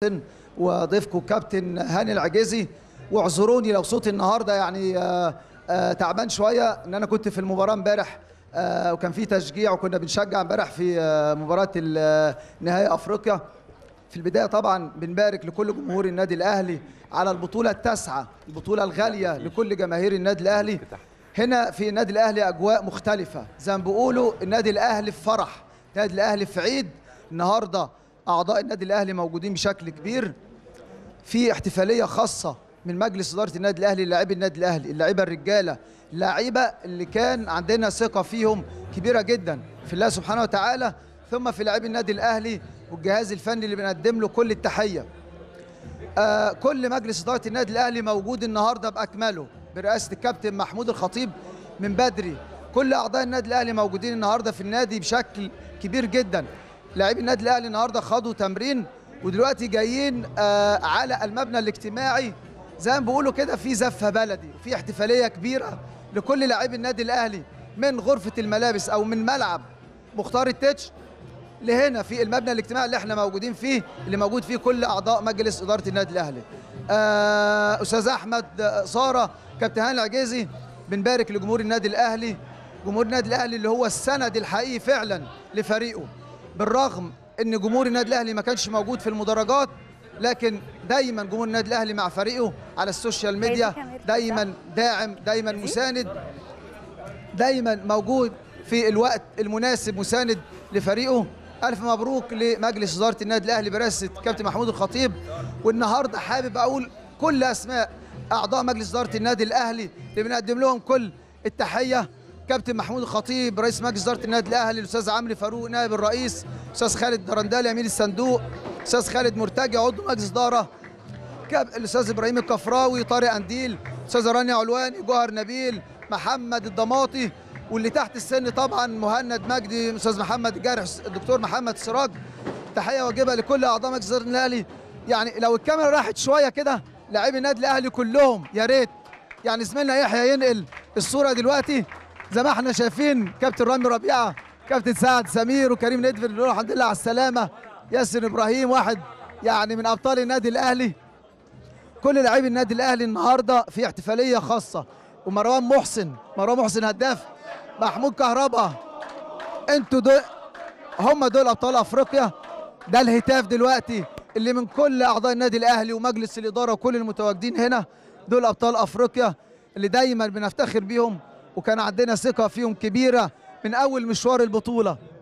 وضيفكم كابتن هاني العجيزي. واعذروني لو صوتي النهارده يعني تعبان شويه، ان انا كنت في المباراه امبارح وكان في تشجيع وكنا بنشجع امبارح في مباراه نهائي افريقيا. في البدايه طبعا بنبارك لكل جمهور النادي الاهلي على البطوله التاسعه، البطوله الغاليه لكل جماهير النادي الاهلي. هنا في النادي الاهلي اجواء مختلفه، زي ما بيقولوا النادي الاهلي في فرح، النادي الاهلي في عيد. النهارده اعضاء النادي الاهلي موجودين بشكل كبير، في احتفاليه خاصه من مجلس اداره النادي الاهلي للاعبي النادي الاهلي، اللعيبه الرجاله، اللعيبه اللي كان عندنا ثقه فيهم كبيره جدا في الله سبحانه وتعالى، ثم في لاعبي النادي الاهلي والجهاز الفني اللي بنقدم له كل التحيه. كل مجلس اداره النادي الاهلي موجود النهارده باكمله برئاسه الكابتن محمود الخطيب من بدري. كل اعضاء النادي الاهلي موجودين النهارده في النادي بشكل كبير جدا. لاعبي النادي الاهلي النهارده خدوا تمرين ودلوقتي جايين على المبنى الاجتماعي، زي ما بيقولوا كده في زفه بلدي وفي احتفاليه كبيره لكل لاعبي النادي الاهلي، من غرفه الملابس او من ملعب مختار التتش لهنا في المبنى الاجتماعي اللي احنا موجودين فيه، اللي موجود فيه كل اعضاء مجلس اداره النادي الاهلي. استاذ احمد ساره، كابتن هاني العجيزي، بنبارك لجمهور النادي الاهلي، جمهور النادي الاهلي اللي هو السند الحقيقي فعلا لفريقه، بالرغم ان جمهور النادي الاهلي ما كانش موجود في المدرجات، لكن دايما جمهور النادي الاهلي مع فريقه على السوشيال ميديا، دايما داعم، دايما مساند، دايما موجود في الوقت المناسب مساند لفريقه. ألف مبروك لمجلس إدارة النادي الأهلي برئاسة كابتن محمود الخطيب. والنهارده حابب أقول كل أسماء أعضاء مجلس إدارة النادي الأهلي اللي بنقدم لهم كل التحية. كابتن محمود الخطيب رئيس مجلس إدارة النادي الأهلي، الأستاذ عمرو فاروق نائب الرئيس، الأستاذ خالد درندالي أمين الصندوق، الأستاذ خالد مرتجي عضو مجلس إدارة، الأستاذ إبراهيم الكفراوي، طارق أنديل، الأستاذ رانيا علواني، جوهر نبيل، محمد الضماطي، واللي تحت السن طبعا مهند مجدي، استاذ محمد الجارح، الدكتور محمد سراج. تحيه واجبه لكل اعضاء مجلس اداره الاهلي. يعني لو الكاميرا راحت شويه كده لاعبي النادي الاهلي كلهم، يا ريت يعني زميلنا يحيى ينقل الصوره دلوقتي زي ما احنا شايفين. كابتن رامي ربيعه، كابتن سعد سمير، وكريم ندفل اللي الحمد لله على السلامه، ياسر ابراهيم واحد يعني من ابطال النادي الاهلي. كل لاعبي النادي الاهلي النهارده في احتفاليه خاصه، ومروان محسن هداف، محمود كهربا، انتوا دول هم دول ابطال افريقيا. ده الهتاف دلوقتي اللي من كل اعضاء النادي الاهلي ومجلس الاداره وكل المتواجدين هنا، دول ابطال افريقيا اللي دايما بنفتخر بيهم وكان عندنا ثقه فيهم كبيره من اول مشوار البطوله.